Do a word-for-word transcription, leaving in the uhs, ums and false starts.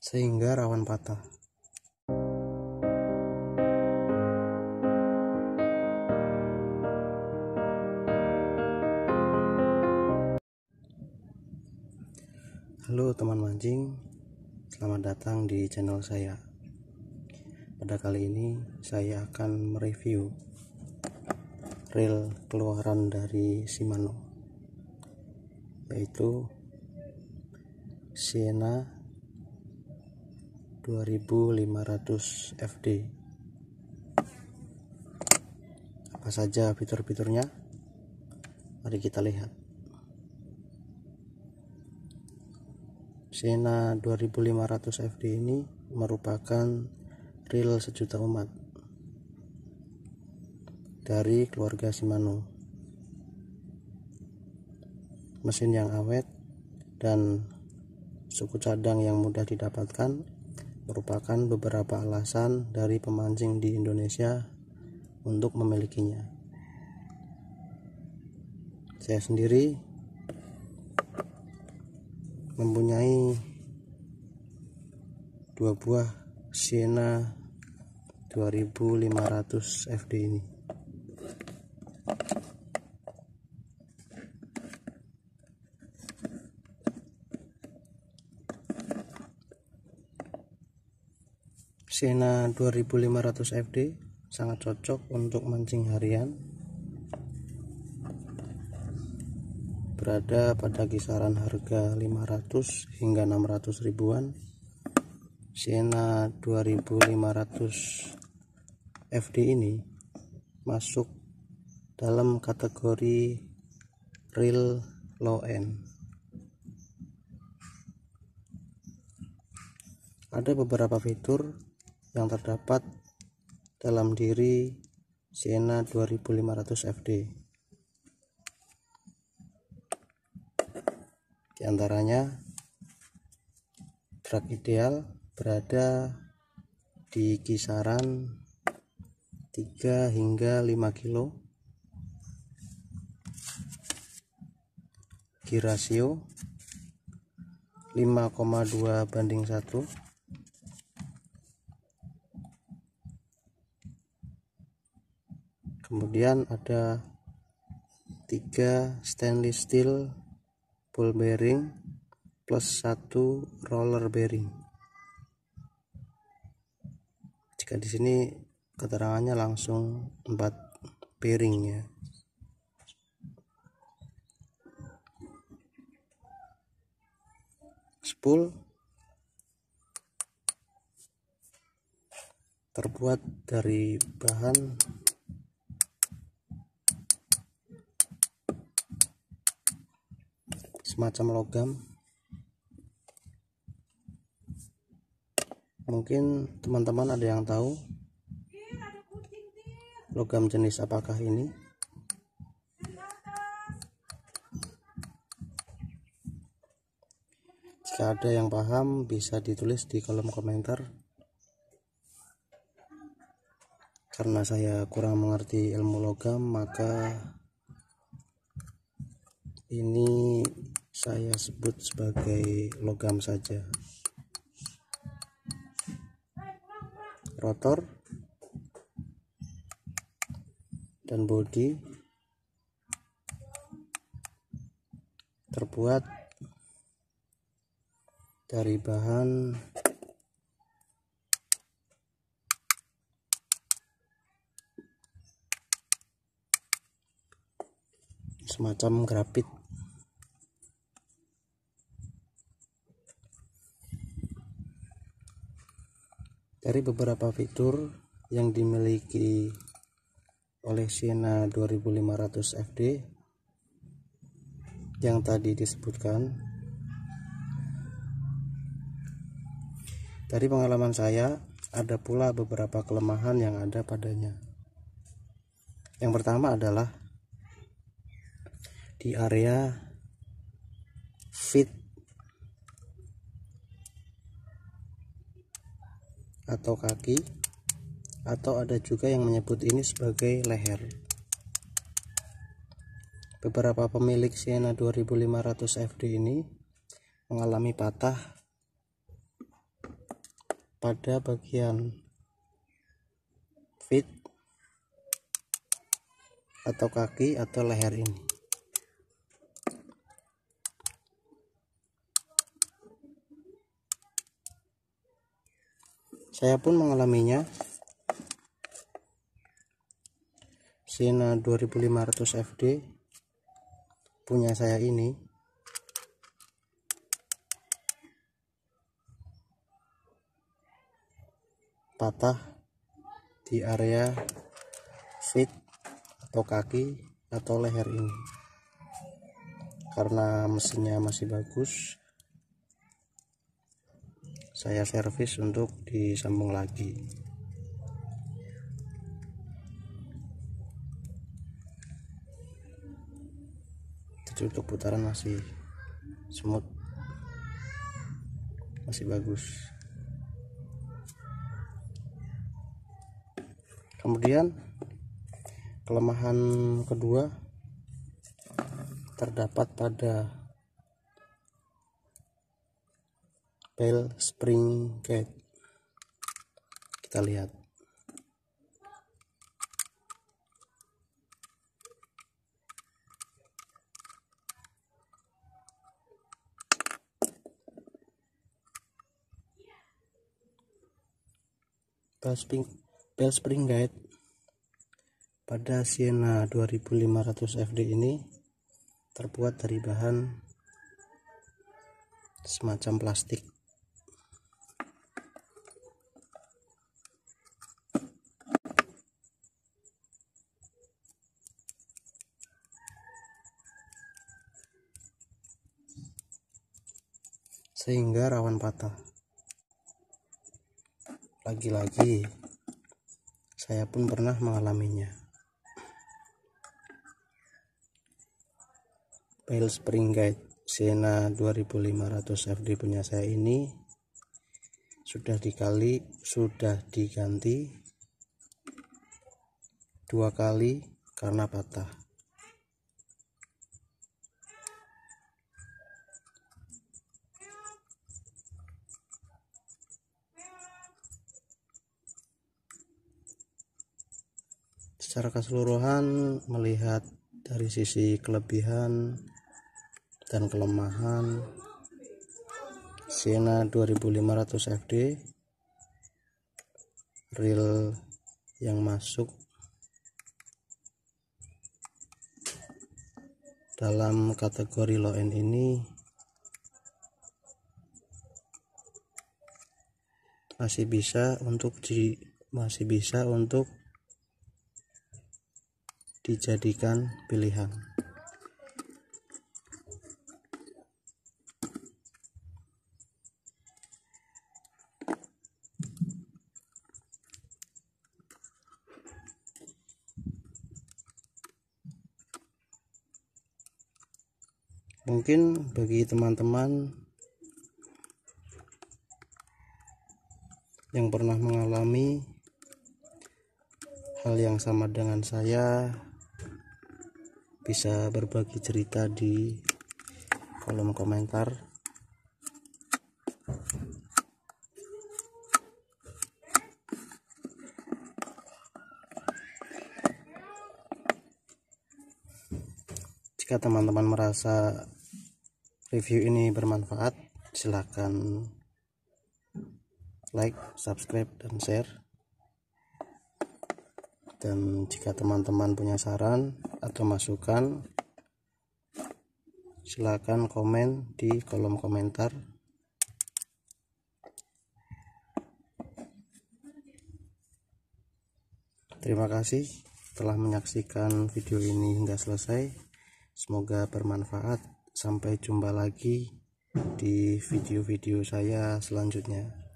sehingga rawan patah. Halo teman mancing, selamat datang di channel saya. Pada kali ini saya akan mereview reel keluaran dari Shimano, yaitu Sienna dua ribu lima ratus F D. Apa saja fitur-fiturnya? Mari kita lihat. Sienna dua ribu lima ratus F D ini merupakan reel sejuta umat dari keluarga Shimano. Mesin yang awet dan suku cadang yang mudah didapatkan merupakan beberapa alasan dari pemancing di Indonesia untuk memilikinya. Saya sendiri mempunyai dua buah Sienna dua ribu lima ratus F D ini. Sienna dua ribu lima ratus F D sangat cocok untuk mancing harian, berada pada kisaran harga lima ratus hingga enam ratus ribuan. Sienna dua ribu lima ratus F D ini masuk dalam kategori reel low end. Ada beberapa fitur yang terdapat dalam diri Sienna dua ribu lima ratus F D. Di antaranya, drag ideal berada di kisaran tiga hingga lima kilo. Gear rasio lima koma dua banding satu. Kemudian ada tiga stainless steel ball bearing plus satu roller bearing. Jika di sini keterangannya langsung empat bearing ya. Spool terbuat dari bahan semacam logam. Mungkin teman-teman ada yang tahu logam jenis apakah ini? Jika ada yang paham bisa ditulis di kolom komentar. Karena saya kurang mengerti ilmu logam, maka ini saya sebut sebagai logam saja. Rotor dan bodi terbuat dari bahan semacam grafit. Dari beberapa fitur yang dimiliki oleh Sienna dua ribu lima ratus F D yang tadi disebutkan, dari pengalaman saya ada pula beberapa kelemahan yang ada padanya. Yang pertama adalah di area feet atau kaki, atau ada juga yang menyebut ini sebagai leher. Beberapa pemilik Sienna dua ribu lima ratus F D ini mengalami patah pada bagian feet atau kaki atau leher ini. Saya pun mengalaminya. Siena dua ribu lima ratus F D punya saya ini patah di area feet atau kaki atau leher ini. Karena mesinnya masih bagus, saya servis untuk disambung lagi. Jadi untuk putaran masih smooth, masih bagus. Kemudian kelemahan kedua terdapat pada bell spring gate. Kita lihat. Bell spring, bell spring gate pada Siena dua ribu lima ratus F D ini terbuat dari bahan semacam plastik. Sehingga rawan patah. Lagi-lagi saya pun pernah mengalaminya. Bell spring gate Siena dua ribu lima ratus F D punya saya ini sudah dikali sudah diganti dua kali karena patah. Secara keseluruhan, melihat dari sisi kelebihan dan kelemahan Siena dua ribu lima ratus F D, reel yang masuk dalam kategori low end ini masih bisa untuk di masih bisa untuk dijadikan pilihan. Mungkin bagi teman-teman yang pernah mengalami hal yang sama dengan saya bisa berbagi cerita di kolom komentar. Jika teman-teman merasa review ini bermanfaat, silakan like, subscribe, dan share. Dan jika teman-teman punya saran atau masukan, silakan komen di kolom komentar. Terima kasih telah menyaksikan video ini hingga selesai. Semoga bermanfaat. Sampai jumpa lagi di video-video saya selanjutnya.